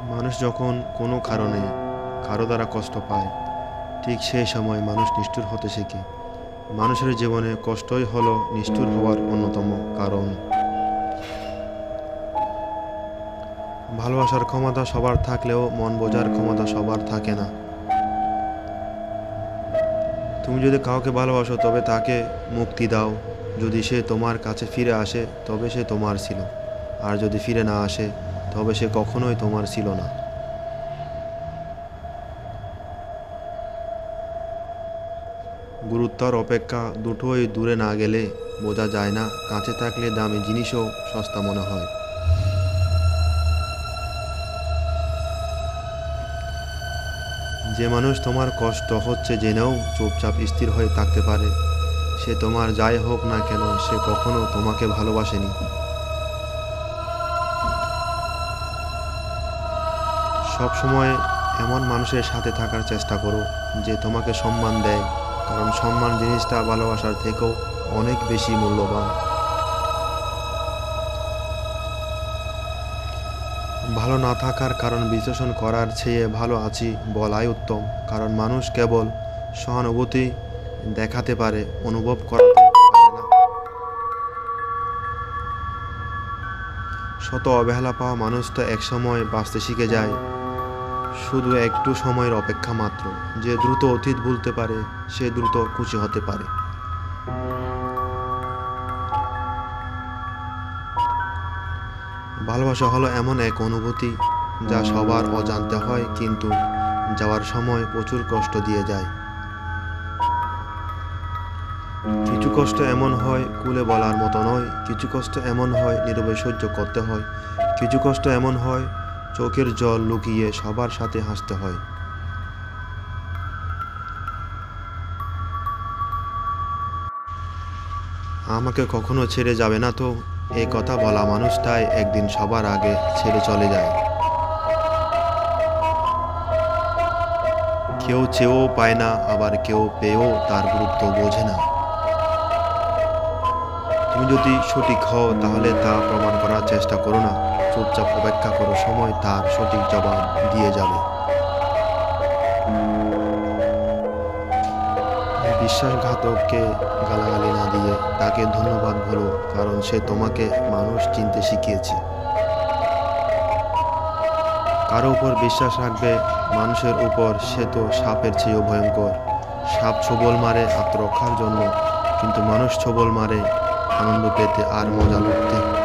মানুষ যখন কোনো কারণে কারো দ্বারা কষ্ট পায়, ঠিক সেই সময় মানুষ নিষ্ঠুর হতে শেখে। মানুষের জীবনে কষ্টই হলো নিষ্ঠুর হওয়ার অন্যতম কারণ। ভালোবাসার ক্ষমতা সবার থাকলেও মন বোঝার ক্ষমতা সবার থাকে না। তুমি যদি কাউকে ভালোবাসো তবে তাকে মুক্তি দাও। যদি সে তোমার কাছে ফিরে আসে তবে সে তোমার ছিল, আর যদি ফিরে না আসে তবে সে কখনোই তোমার ছিল না। গুরুত্ব আর অপেক্ষা দুটোই দূরে না গেলে বোঝা যায় না, কাছে থাকলে দামি জিনিসও সস্তা মনে হয়। যে মানুষ তোমার কষ্ট হচ্ছে জেনেও চুপচাপ স্থির হয়ে থাকতে পারে, সে তোমার যাই হোক না কেন সে কখনো তোমাকে ভালোবাসেনি। সব সময় এমন মানুষের সাথে থাকার চেষ্টা করো যে তোমাকে সম্মান দেয়, কারণ সম্মান জিনিসটা ভালোবাসার থেকেও অনেক বেশি মূল্যবান। ভালো না থাকার কারণ বিশ্লেষণ করার চেয়ে ভালো আছি বলাই উত্তম, কারণ মানুষ কেবল সহানুভূতি দেখাতে পারে, অনুভব করাতে পারে না। শত অবহেলা পাওয়া মানুষ তো একসময় বাঁচতে শিখে যায়, শুধু একটু সময়ের অপেক্ষা মাত্র। যে দ্রুত অতীত ভুলতে পারে সে দ্রুত খুশি হতে পারে। ভালোবাসা হলো এমন এক অনুভূতি যা সবার অজান্তে হয়, কিন্তু যাওয়ার সময় প্রচুর কষ্ট দিয়ে যায়। কিছু কষ্ট এমন হয় কুলে বলার মতো নয়, কিছু কষ্ট এমন হয় নীরবে সহ্য করতে হয়, কিছু কষ্ট এমন হয় চোখের জল লুকিয়ে সবার সাথে হাসতে হয়। আমাকে কখনো ছেড়ে যাবে না তো, এই কথা বলা মানুষটাই একদিন সবার আগে ছেড়ে চলে যায়। কেউ চেয়েও পায় না, আবার কেউ পেয়েও তার গুরুত্ব বোঝে না। তুমি যদি সঠিক হও তাহলে তা প্রমাণ করার চেষ্টা করো না, চুপচাপ অপেক্ষা করো, সময় তার সঠিক জবাব দিয়ে যাবে। বিশ্বাসঘাতককে গালাগালি না দিয়ে তাকে ধন্যবাদ বলো, কারণ সে তোমাকে মানুষ চিনতে শিখিয়েছে। কারো উপর বিশ্বাস রাখবে মানুষের উপর, সে তো সাপের চেয়েও ভয়ঙ্কর। সাপ ছোবল মারে আত্মরক্ষার জন্য, কিন্তু মানুষ ছোবল মারে আনন্দ পেতে আর মজা লুটতে।